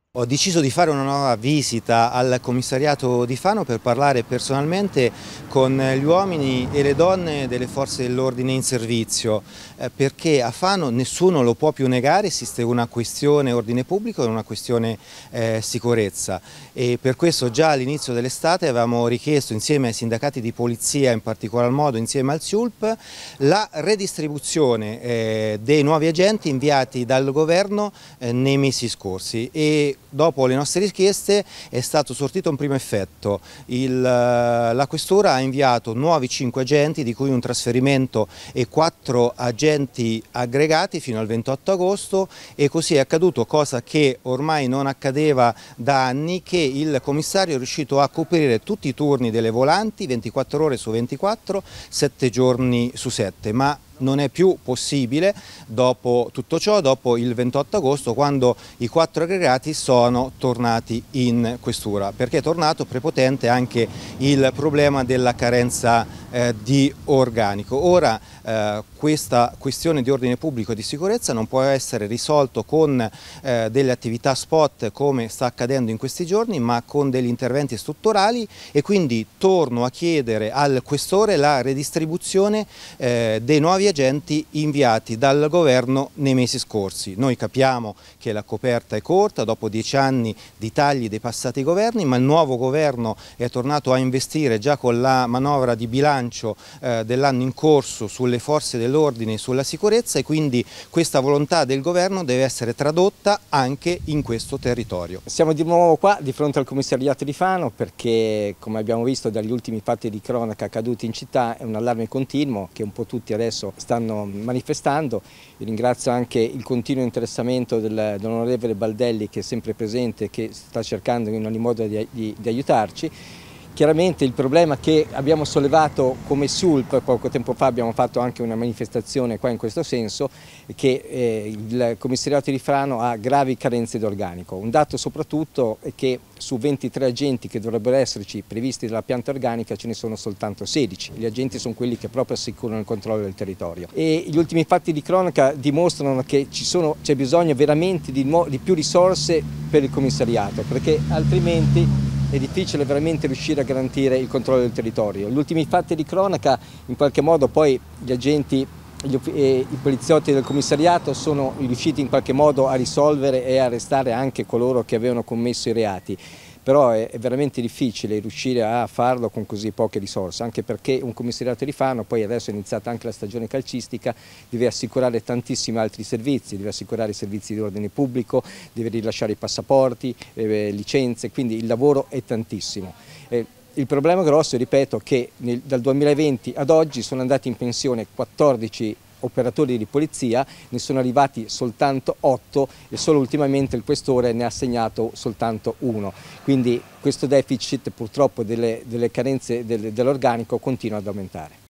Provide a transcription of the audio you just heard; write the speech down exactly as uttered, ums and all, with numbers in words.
Ho deciso di fare una nuova visita al commissariato di Fano per parlare personalmente con gli uomini e le donne delle forze dell'ordine in servizio, eh, perché a Fano nessuno lo può più negare, esiste una questione ordine pubblico e una questione eh, sicurezza, e per questo già all'inizio dell'estate avevamo richiesto insieme ai sindacati di polizia, in particolar modo insieme al S I U L P, la redistribuzione eh, dei nuovi agenti inviati dal governo eh, nei mesi scorsi. E dopo le nostre richieste è stato sortito un primo effetto. Il, la Questura ha inviato nuovi cinque agenti, di cui un trasferimento e quattro agenti aggregati fino al ventotto agosto, e così è accaduto, cosa che ormai non accadeva da anni, che il commissario è riuscito a coprire tutti i turni delle volanti ventiquattro ore su ventiquattro, sette giorni su sette, ma non è più possibile dopo tutto ciò, dopo il ventotto agosto, quando i quattro aggregati sono tornati in questura, perché è tornato prepotente anche il problema della carenza eh, di organico. Ora eh, questa questione di ordine pubblico e di sicurezza non può essere risolto con eh, delle attività spot come sta accadendo in questi giorni, ma con degli interventi strutturali, e quindi torno a chiedere al Questore la redistribuzione eh, dei nuovi agenti inviati dal governo nei mesi scorsi. Noi capiamo che la coperta è corta dopo dieci anni di tagli dei passati governi, ma il nuovo governo è tornato a investire già con la manovra di bilancio eh, dell'anno in corso sulle forze dell'ordine e sulla sicurezza, e quindi questa volontà del governo deve essere tradotta anche in questo territorio. Siamo di nuovo qua di fronte al commissariato di Fano perché, come abbiamo visto dagli ultimi fatti di cronaca accaduti in città, è un allarme continuo che un po' tutti adesso stanno manifestando. Io ringrazio anche il continuo interessamento del, dell'onorevole Baldelli, che è sempre presente e che sta cercando in ogni modo di, di, di aiutarci. Chiaramente il problema che abbiamo sollevato come S I U L P, poco tempo fa abbiamo fatto anche una manifestazione qua in questo senso, è che eh, il commissariato di Fano ha gravi carenze di organico. Un dato soprattutto è che su ventitré agenti che dovrebbero esserci previsti dalla pianta organica ce ne sono soltanto sedici. Gli agenti sono quelli che proprio assicurano il controllo del territorio. E gli ultimi fatti di cronaca dimostrano che c'è bisogno veramente di, di più risorse per il commissariato, perché altrimenti è difficile veramente riuscire a garantire il controllo del territorio. Gli ultimi fatti di cronaca, in qualche modo poi gli agenti gli, e i poliziotti del commissariato sono riusciti in qualche modo a risolvere e a arrestare anche coloro che avevano commesso i reati. Però è, è veramente difficile riuscire a farlo con così poche risorse, anche perché un commissariato di Fano, poi adesso è iniziata anche la stagione calcistica, deve assicurare tantissimi altri servizi, deve assicurare i servizi di ordine pubblico, deve rilasciare i passaporti, eh, licenze, quindi il lavoro è tantissimo. Eh, Il problema grosso, ripeto, è che nel, dal duemilaventi ad oggi sono andati in pensione quattordici operatori di polizia, ne sono arrivati soltanto otto e solo ultimamente il Questore ne ha assegnato soltanto uno. Quindi questo deficit purtroppo delle, delle carenze del, dell'organico continua ad aumentare.